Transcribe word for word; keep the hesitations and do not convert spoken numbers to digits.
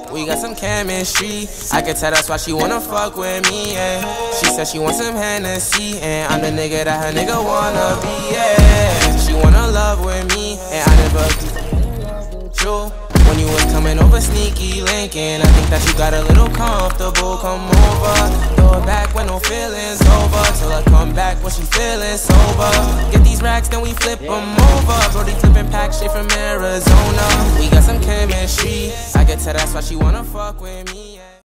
We got some chemistry. I can tell that's why she wanna fuck with me, yeah. She said she wants some Hennessy, and I'm the nigga that her nigga wanna be, yeah. She wanna love with me, and I never you. When you was coming over sneaky linking, I think that you got a little comfortable. Come over, throw it back when no feelings over, till I come back when she feeling sober. Get these racks, then we flip them over. Brody flipping pack shit from Arizona. We got some chemistry. I can tell that's why she wanna fuck with me, yeah.